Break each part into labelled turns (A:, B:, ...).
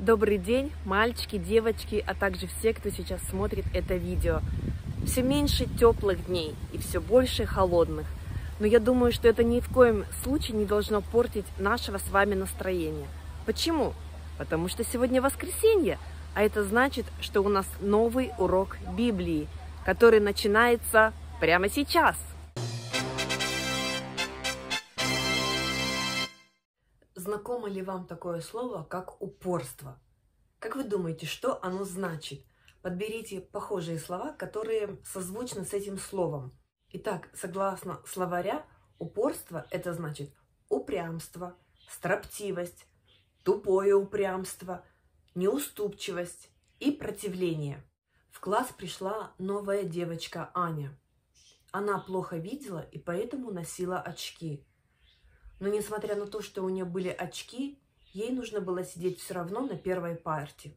A: Добрый день, мальчики, девочки, а также все, кто сейчас смотрит это видео. Все меньше теплых дней и все больше холодных. Но я думаю, что это ни в коем случае не должно портить нашего с вами настроения. Почему? Потому что сегодня воскресенье, а это значит, что у нас новый урок Библии, который начинается прямо сейчас. Знакомо ли вам такое слово, как упорство? Как вы думаете, что оно значит? Подберите похожие слова, которые созвучны с этим словом. Итак, согласно словаря, упорство – это значит упрямство, строптивость, тупое упрямство, неуступчивость и противление. В класс пришла новая девочка Аня. Она плохо видела и поэтому носила очки. Но несмотря на то, что у нее были очки, ей нужно было сидеть все равно на первой парте.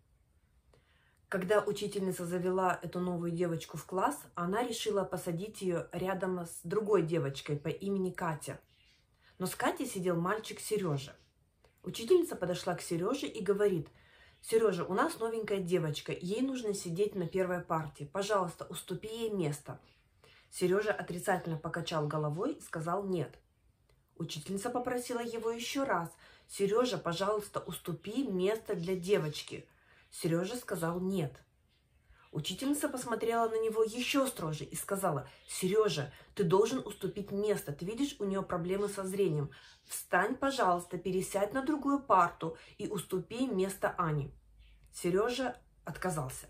A: Когда учительница завела эту новую девочку в класс, она решила посадить ее рядом с другой девочкой по имени Катя. Но с Катей сидел мальчик Сережа. Учительница подошла к Сереже и говорит: «Сережа, у нас новенькая девочка, ей нужно сидеть на первой парте. Пожалуйста, уступи ей место». Сережа отрицательно покачал головой и сказал «нет». Учительница попросила его еще раз: «Сережа, пожалуйста, уступи место для девочки». Сережа сказал «нет». Учительница посмотрела на него еще строже и сказала: «Сережа, ты должен уступить место, ты видишь, у нее проблемы со зрением. Встань, пожалуйста, пересядь на другую парту и уступи место Ане». Сережа отказался.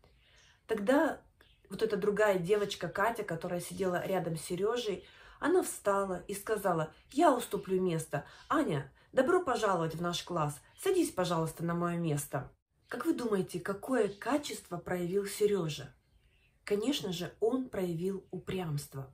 A: Тогда вот эта другая девочка Катя, которая сидела рядом с Сережей, она встала и сказала: «Я уступлю место. Аня, добро пожаловать в наш класс. Садись, пожалуйста, на мое место». Как вы думаете, какое качество проявил Сережа? Конечно же, он проявил упрямство.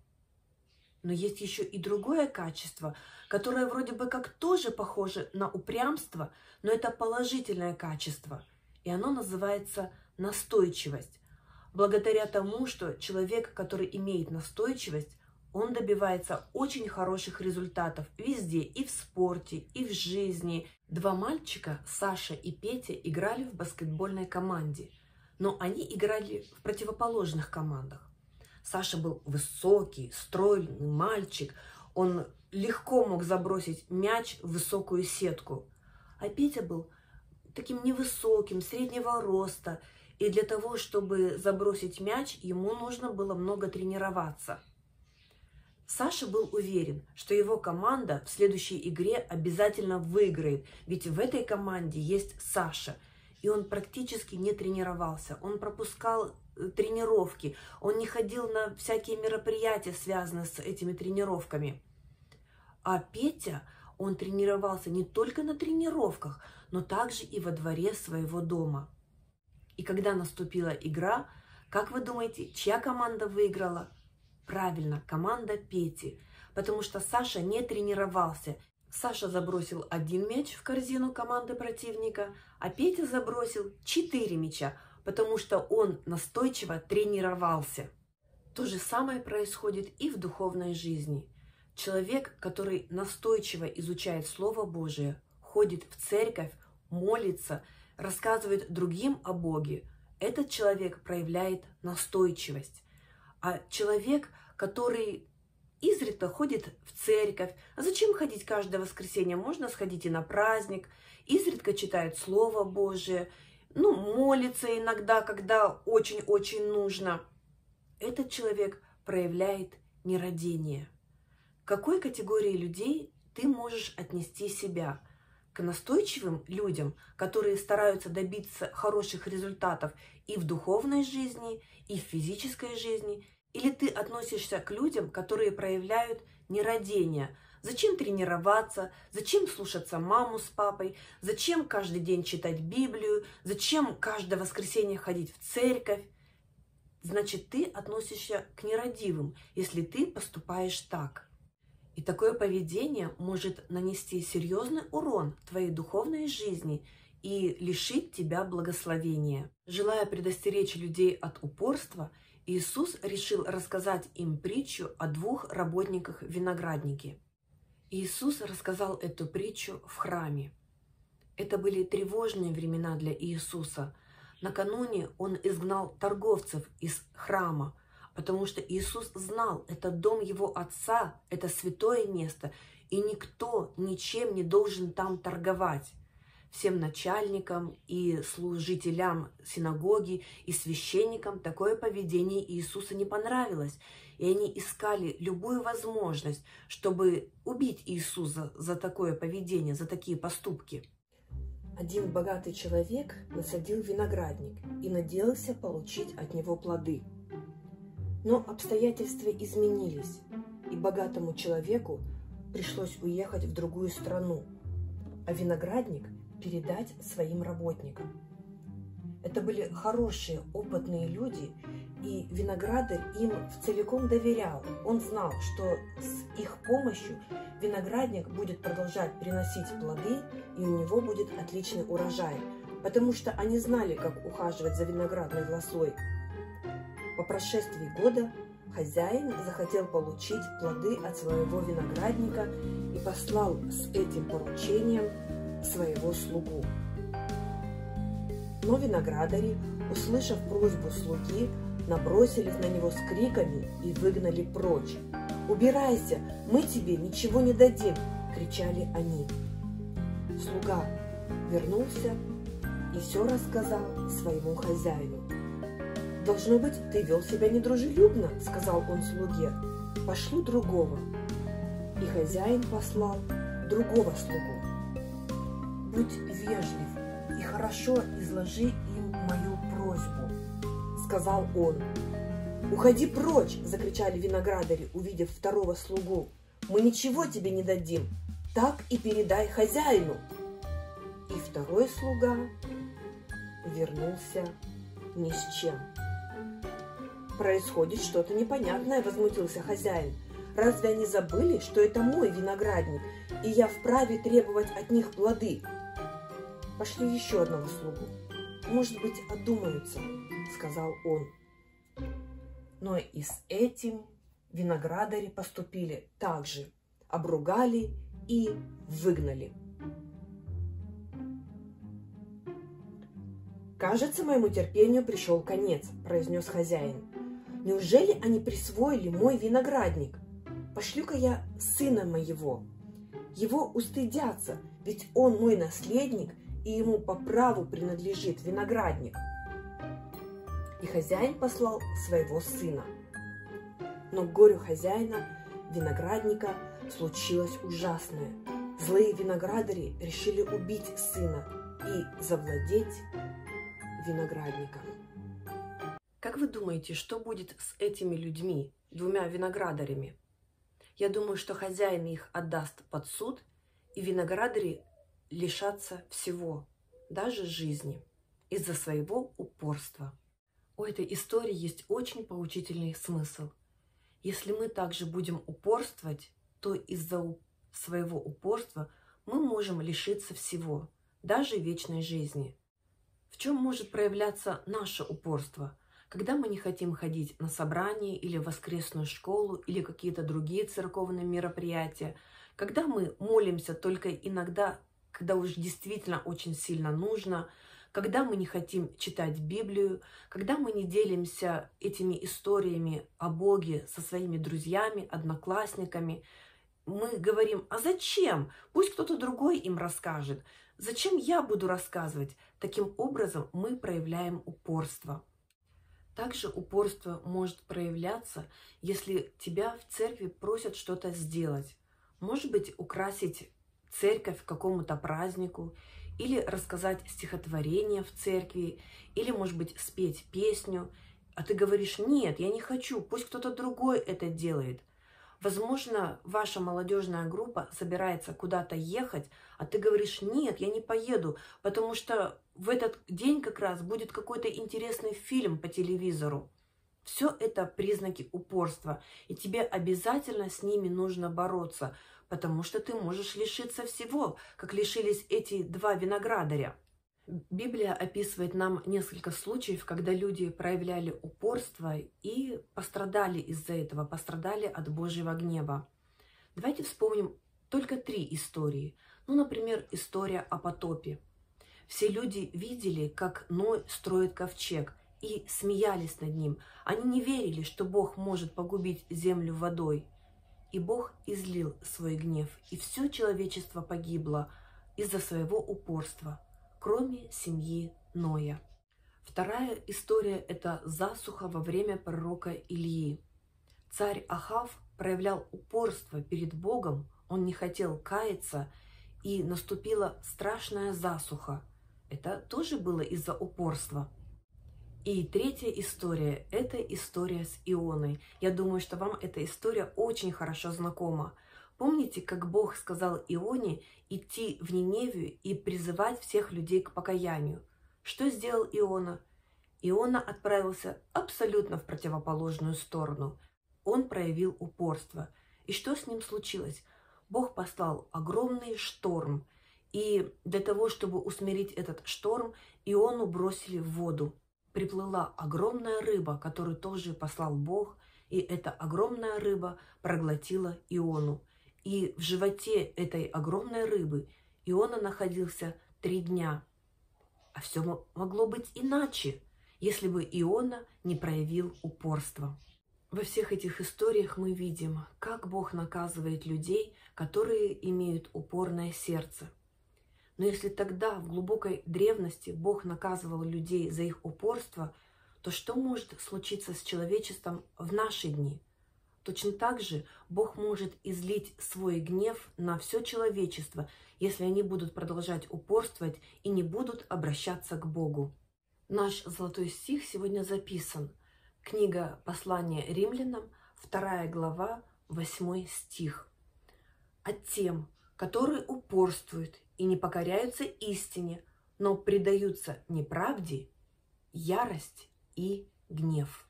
A: Но есть еще и другое качество, которое вроде бы как тоже похоже на упрямство, но это положительное качество. И оно называется настойчивость. Благодаря тому, что человек, который имеет настойчивость, он добивается очень хороших результатов везде, и в спорте, и в жизни. Два мальчика, Саша и Петя, играли в баскетбольной команде, но они играли в противоположных командах. Саша был высокий, стройный мальчик, он легко мог забросить мяч в высокую сетку. А Петя был таким невысоким, среднего роста, и для того, чтобы забросить мяч, ему нужно было много тренироваться. Саша был уверен, что его команда в следующей игре обязательно выиграет, ведь в этой команде есть Саша. И он практически не тренировался, он пропускал тренировки, он не ходил на всякие мероприятия, связанные с этими тренировками. А Петя, он тренировался не только на тренировках, но также и во дворе своего дома. И когда наступила игра, как вы думаете, чья команда выиграла? Правильно, команда Пети, потому что Саша не тренировался. Саша забросил один мяч в корзину команды противника, а Петя забросил 4 мяча, потому что он настойчиво тренировался. То же самое происходит и в духовной жизни. Человек, который настойчиво изучает Слово Божие, ходит в церковь, молится, рассказывает другим о Боге, этот человек проявляет настойчивость. А человек, который изредка ходит в церковь, а зачем ходить каждое воскресенье? Можно сходить и на праздник, изредка читает Слово Божие, молится иногда, когда очень-очень нужно. Этот человек проявляет нерадение. К какой категории людей ты можешь отнести себя? К настойчивым людям, которые стараются добиться хороших результатов и в духовной жизни, и в физической жизни? Или ты относишься к людям, которые проявляют нерадение? Зачем тренироваться? Зачем слушаться маму с папой? Зачем каждый день читать Библию? Зачем каждое воскресенье ходить в церковь? Значит, ты относишься к нерадивым, если ты поступаешь так. И такое поведение может нанести серьезный урон твоей духовной жизни и лишить тебя благословения. Желая предостеречь людей от упорства, Иисус решил рассказать им притчу о 2 работниках в винограднике. Иисус рассказал эту притчу в храме. Это были тревожные времена для Иисуса. Накануне Он изгнал торговцев из храма, потому что Иисус знал, это дом Его Отца, это святое место, и никто ничем не должен там торговать. Всем начальникам и служителям синагоги и священникам такое поведение Иисуса не понравилось. И они искали любую возможность, чтобы убить Иисуса за такое поведение, за такие поступки. Один богатый человек насадил виноградник и надеялся получить от него плоды. Но обстоятельства изменились, и богатому человеку пришлось уехать в другую страну, а виноградник передать своим работникам. Это были хорошие, опытные люди, и виноградарь им целиком доверял. Он знал, что с их помощью виноградник будет продолжать приносить плоды, и у него будет отличный урожай, потому что они знали, как ухаживать за виноградной лозой. По прошествии года хозяин захотел получить плоды от своего виноградника и послал с этим поручением своего слугу. Но виноградари, услышав просьбу слуги, набросились на него с криками и выгнали прочь. «Убирайся, мы тебе ничего не дадим!» – кричали они. Слуга вернулся и все рассказал своему хозяину. «Должно быть, ты вел себя недружелюбно», – сказал он слуге. «Пошлю другого». И хозяин послал другого слугу. «Будь вежлив и хорошо изложи им мою просьбу», – сказал он. «Уходи прочь!» – закричали виноградари, увидев второго слугу. «Мы ничего тебе не дадим, так и передай хозяину». И второй слуга вернулся ни с чем. «Происходит что-то непонятное», – возмутился хозяин. «Разве они забыли, что это мой виноградник, и я вправе требовать от них плоды?» «Пошли еще одного слугу. Может быть, одумаются», – сказал он. Но и с этим виноградари поступили так же, обругали и выгнали. «Кажется, моему терпению пришел конец», – произнес хозяин. «Неужели они присвоили мой виноградник? Пошлю-ка я сына моего. Его устыдятся, ведь он мой наследник, и ему по праву принадлежит виноградник». И хозяин послал своего сына. Но к горю хозяина виноградника случилось ужасное. Злые виноградари решили убить сына и завладеть виноградником. Как вы думаете, что будет с этими людьми, двумя виноградарями? Я думаю, что хозяин их отдаст под суд, и виноградари лишатся всего, даже жизни, из-за своего упорства. У этой истории есть очень поучительный смысл. Если мы также будем упорствовать, то из-за своего упорства мы можем лишиться всего, даже вечной жизни. В чем может проявляться наше упорство? Когда мы не хотим ходить на собрание или в воскресную школу или какие-то другие церковные мероприятия, когда мы молимся только иногда, когда уж действительно очень сильно нужно, когда мы не хотим читать Библию, когда мы не делимся этими историями о Боге со своими друзьями, одноклассниками, мы говорим: а зачем? Пусть кто-то другой им расскажет. Зачем я буду рассказывать? Таким образом мы проявляем упорство. Также упорство может проявляться, если тебя в церкви просят что-то сделать. Может быть, украсить церковь к какому-то празднику, или рассказать стихотворение в церкви, или, может быть, спеть песню. А ты говоришь: нет, я не хочу, пусть кто-то другой это делает. Возможно, ваша молодежная группа собирается куда-то ехать, а ты говоришь: нет, я не поеду, потому что в этот день как раз будет какой-то интересный фильм по телевизору. Все это признаки упорства, и тебе обязательно с ними нужно бороться, потому что ты можешь лишиться всего, как лишились эти два виноградаря. Библия описывает нам несколько случаев, когда люди проявляли упорство и пострадали из-за этого, пострадали от Божьего гнева. Давайте вспомним только 3 истории. Например, история о потопе. Все люди видели, как Ной строит ковчег, и смеялись над ним. Они не верили, что Бог может погубить землю водой. И Бог излил свой гнев, и все человечество погибло из-за своего упорства, кроме семьи Ноя. Вторая история – это засуха во время пророка Илии. Царь Ахав проявлял упорство перед Богом, он не хотел каяться, и наступила страшная засуха. Это тоже было из-за упорства. И третья история – это история с Ионой. Я думаю, что вам эта история очень хорошо знакома. Помните, как Бог сказал Ионе идти в Ниневию и призывать всех людей к покаянию? Что сделал Иона? Иона отправился абсолютно в противоположную сторону. Он проявил упорство. И что с ним случилось? Бог послал огромный шторм. И для того, чтобы усмирить этот шторм, Иону бросили в воду. Приплыла огромная рыба, которую тоже послал Бог, и эта огромная рыба проглотила Иону. И в животе этой огромной рыбы Иона находился 3 дня. А все могло быть иначе, если бы Иона не проявил упорства. Во всех этих историях мы видим, как Бог наказывает людей, которые имеют упорное сердце. Но если тогда, в глубокой древности, Бог наказывал людей за их упорство, то что может случиться с человечеством в наши дни? Точно так же Бог может излить свой гнев на все человечество, если они будут продолжать упорствовать и не будут обращаться к Богу. Наш золотой стих сегодня записан. Книга «Послание римлянам», 2 глава, 8 стих. «А тем, которые упорствуют и не покоряются истине, но предаются неправде, ярость и гнев».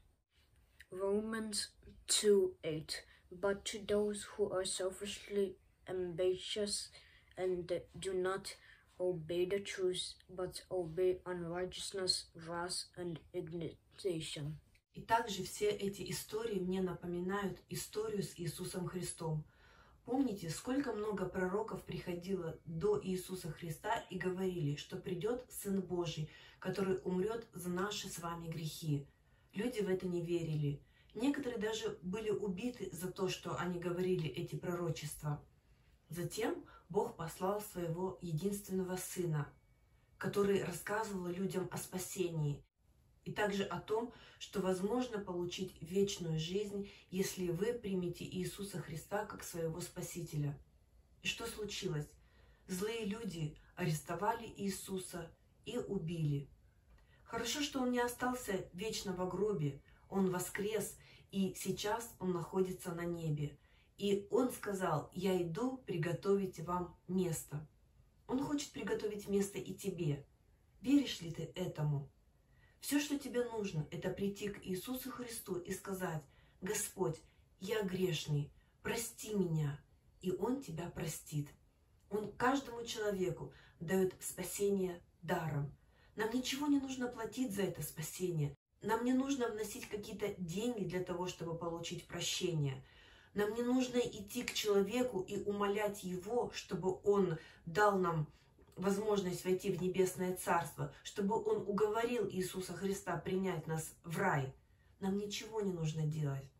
B: Romans 2:8. But to those who are selfishly ambitious and do not obey the truth, but obey unrighteousness, wrath and indignation.
A: И также все эти истории мне напоминают историю с Иисусом Христом. Помните, сколько много пророков приходило до Иисуса Христа и говорили, что придет Сын Божий, который умрет за наши с вами грехи. Люди в это не верили. Некоторые даже были убиты за то, что они говорили эти пророчества. Затем Бог послал своего единственного Сына, который рассказывал людям о спасении и также о том, что возможно получить вечную жизнь, если вы примете Иисуса Христа как своего Спасителя. И что случилось? Злые люди арестовали Иисуса и убили. Хорошо, что Он не остался вечно в гробе, Он воскрес, и сейчас Он находится на небе. И Он сказал: «Я иду приготовить вам место». Он хочет приготовить место и тебе. Веришь ли ты этому? Все, что тебе нужно, это прийти к Иисусу Христу и сказать: «Господь, я грешный, прости меня». И Он тебя простит. Он каждому человеку дает спасение даром. Нам ничего не нужно платить за это спасение. Нам не нужно вносить какие-то деньги для того, чтобы получить прощение. Нам не нужно идти к человеку и умолять его, чтобы он дал нам возможность войти в небесное царство, чтобы он уговорил Иисуса Христа принять нас в рай. Нам ничего не нужно делать.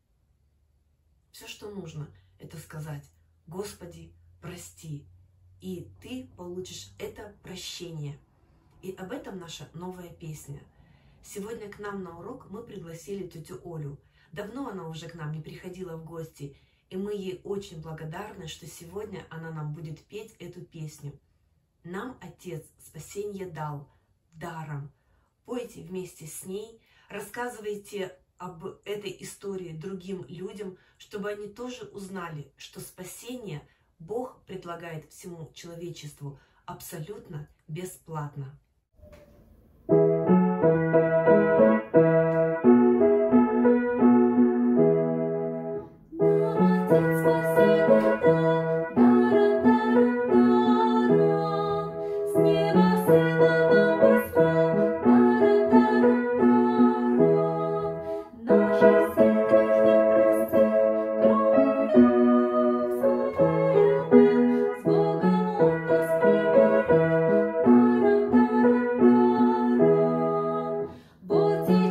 A: Все, что нужно, это сказать: «Господи, прости». И ты получишь это прощение. И об этом наша новая песня. Сегодня к нам на урок мы пригласили тетю Олю. Давно она уже к нам не приходила в гости, и мы ей очень благодарны, что сегодня она нам будет петь эту песню. Нам Отец спасение дал даром. Пойте вместе с ней, рассказывайте об этой истории другим людям, чтобы они тоже узнали, что спасение Бог предлагает всему человечеству абсолютно бесплатно.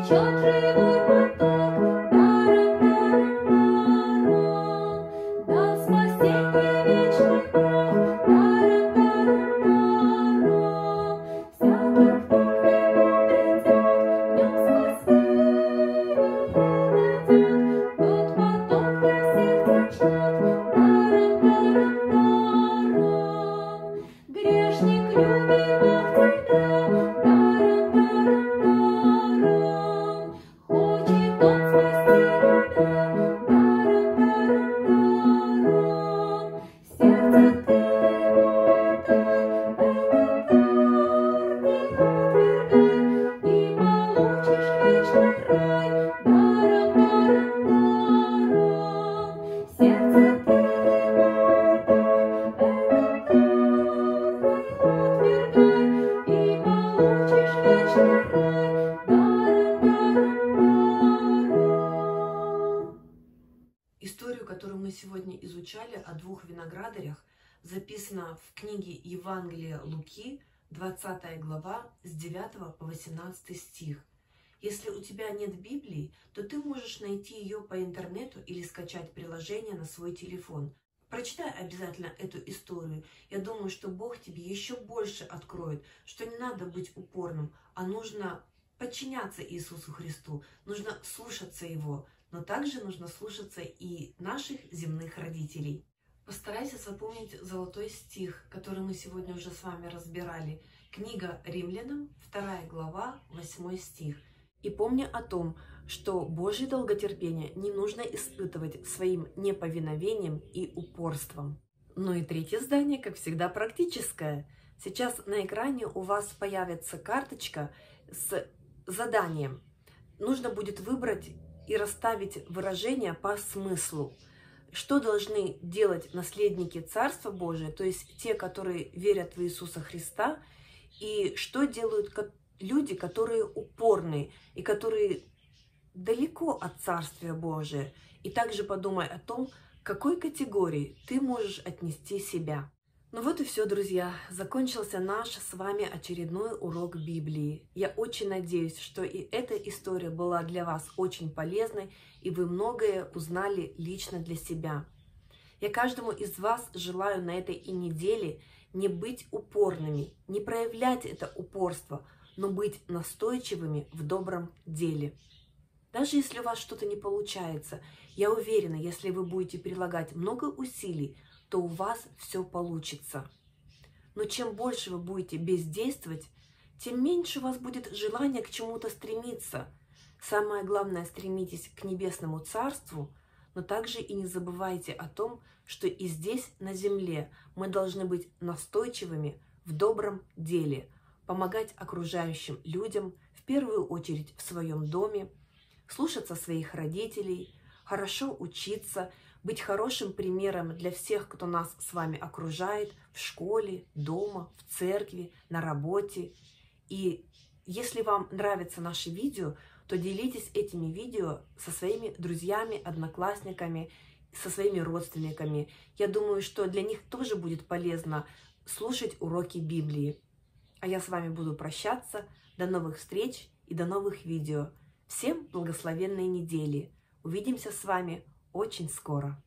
A: Историю, которую мы сегодня изучали о двух виноградарях, записана в книге Евангелия Луки, 20 глава, с 9 по 18 стих. Если у тебя нет Библии, то ты можешь найти ее по интернету или скачать приложение на свой телефон. Прочитай обязательно эту историю. Я думаю, что Бог тебе еще больше откроет, что не надо быть упорным, а нужно подчиняться Иисусу Христу, нужно слушаться Его, но также нужно слушаться и наших земных родителей. Постарайся запомнить золотой стих, который мы сегодня уже с вами разбирали. Книга Римлянам, 2 глава, 8 стих. И помни о том, что Божье долготерпение не нужно испытывать своим неповиновением и упорством. Ну и третье задание, как всегда, практическое. Сейчас на экране у вас появится карточка с заданием. Нужно будет выбрать и расставить выражения по смыслу. Что должны делать наследники Царства Божия, то есть те, которые верят в Иисуса Христа, и что делают люди, которые упорные и которые далеко от Царствия Божия. И также подумай о том, к какой категории ты можешь отнести себя. Ну вот и все, друзья. Закончился наш с вами очередной урок Библии. Я очень надеюсь, что и эта история была для вас очень полезной, и вы многое узнали лично для себя. Я каждому из вас желаю на этой и неделе не быть упорными, не проявлять это упорство, но быть настойчивыми в добром деле. Даже если у вас что-то не получается, я уверена, если вы будете прилагать много усилий, то у вас все получится. Но чем больше вы будете бездействовать, тем меньше у вас будет желания к чему-то стремиться. Самое главное, стремитесь к небесному царству, но также и не забывайте о том, что и здесь, на земле, мы должны быть настойчивыми в добром деле, помогать окружающим людям, в первую очередь в своем доме, слушаться своих родителей, хорошо учиться, быть хорошим примером для всех, кто нас с вами окружает в школе, дома, в церкви, на работе. И если вам нравятся наши видео, то делитесь этими видео со своими друзьями, одноклассниками, со своими родственниками. Я думаю, что для них тоже будет полезно слушать уроки Библии. А я с вами буду прощаться. До новых встреч и до новых видео. Всем благословенной недели. Увидимся с вами очень скоро.